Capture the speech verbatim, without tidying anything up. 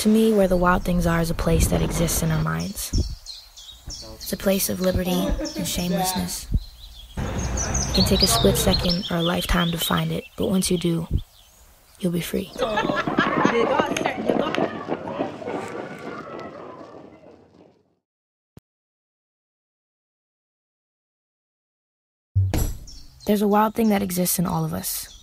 To me, where the wild things are is a place that exists in our minds. It's a place of liberty and shamelessness. It can take a split second or a lifetime to find it, but once you do, you'll be free. There's a wild thing that exists in all of us.